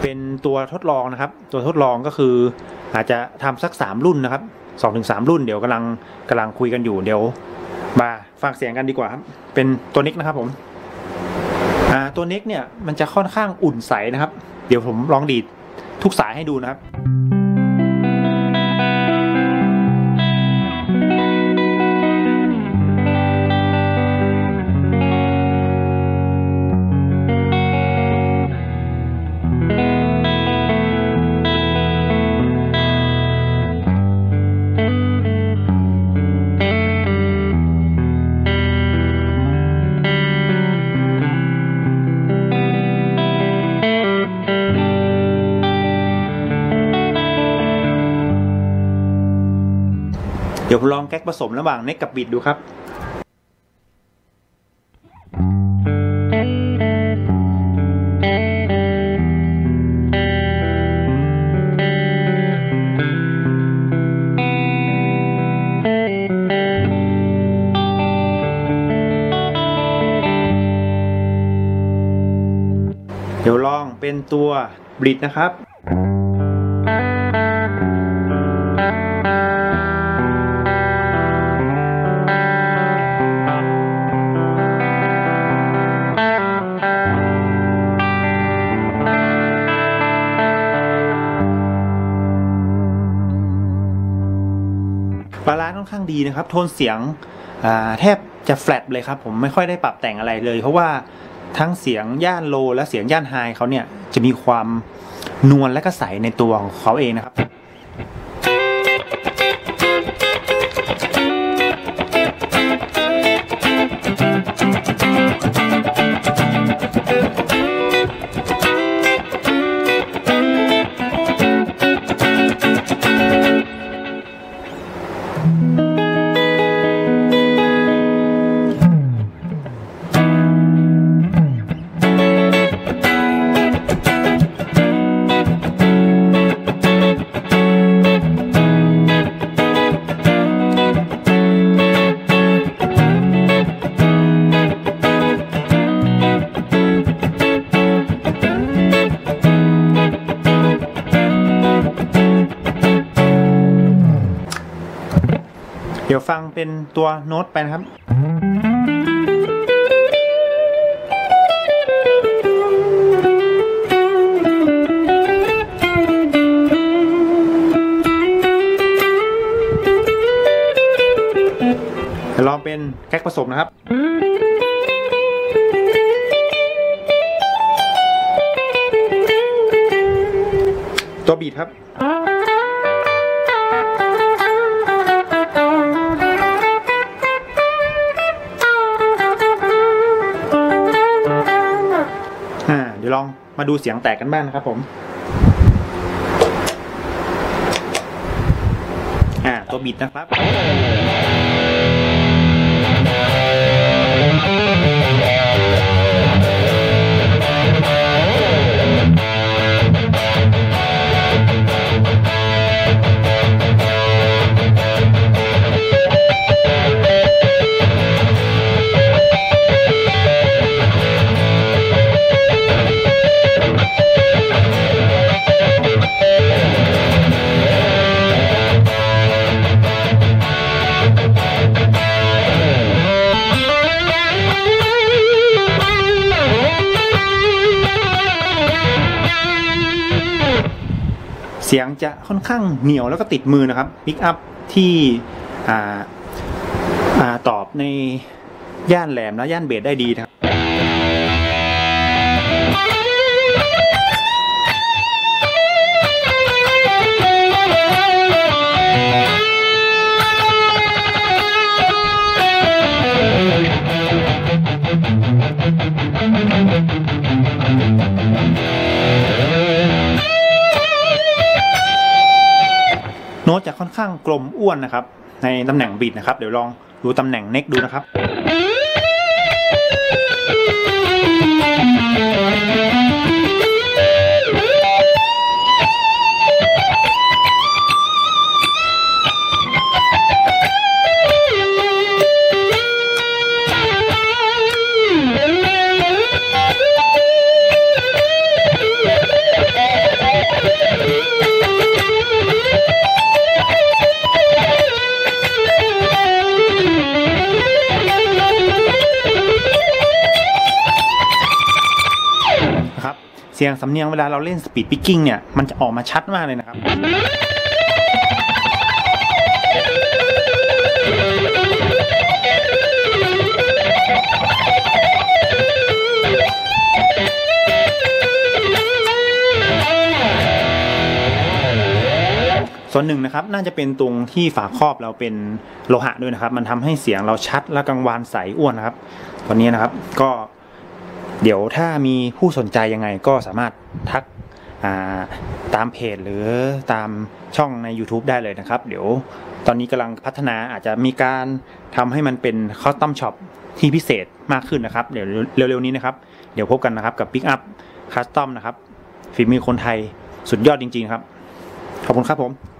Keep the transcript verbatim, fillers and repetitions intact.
เป็นตัวทดลองนะครับตัวทดลองก็คืออาจจะทำสักสามรุ่นนะครับสองถึงสามรุ่นเดี๋ยวกำลังกำลังคุยกันอยู่เดี๋ยวมาฟังเสียงกันดีกว่าครับเป็นตัวนิกนะครับผมอ่าตัวนิกเนี่ยมันจะค่อนข้างอุ่นใสนะครับเดี๋ยวผมลองดีดทุกสายให้ดูนะครับเดี๋ยวลองแก๊กผสมระหว่างเน็กกับบิดดูครับเดี๋ยวลองเป็นตัวบิดนะครับบาลานซ์ค่อนข้างดีนะครับโทนเสียงแทบจะแฟลตเลยครับผมไม่ค่อยได้ปรับแต่งอะไรเลยเพราะว่าทั้งเสียงย่านโลและเสียงย่านไฮเขาเนี่ยจะมีความนวลและก็ใสในตัวของเขาเองนะครับเดี๋ยวฟังเป็นตัวโน้ตไปนะครับเดี๋ยวลองเป็นแก๊กผสมนะครับตัวบีทครับเดี๋ยวลองมาดูเสียงแตกกันบ้างนะครับผมอ่าตัวบิดนะครับเสียงจะค่อนข้างเหนียวแล้วก็ติดมือนะครับปิกอัพที่อ่าอ่าตอบในย่านแหลมและย่านเบสได้ดีนะครับโน้ตจะค่อนข้างกลมอ้วนนะครับในตำแหน่งบิดนะครับเดี๋ยวลองดูตำแหน่งเน็กดูนะครับเสียงสำเนียงเวลาเราเล่นสปีดพิกกิ้งเนี่ยมันจะออกมาชัดมากเลยนะครับส่วนหนึ่งนะครับน่าจะเป็นตรงที่ฝาครอบเราเป็นโลหะด้วยนะครับมันทำให้เสียงเราชัดและกังวานใสอ้วนนะครับตัวนี้นะครับก็เดี๋ยวถ้ามีผู้สนใจยังไงก็สามารถทักตามเพจหรือตามช่องใน YouTube ได้เลยนะครับเดี๋ยวตอนนี้กำลังพัฒนาอาจจะมีการทำให้มันเป็นคอสตอมช็อปที่พิเศษมากขึ้นนะครับเดี๋ยวเร็วๆนี้นะครับเดี๋ยวพบกันนะครับกับ Pick Up Custom นะครับฝีมือคนไทยสุดยอดจริงๆครับขอบคุณครับผม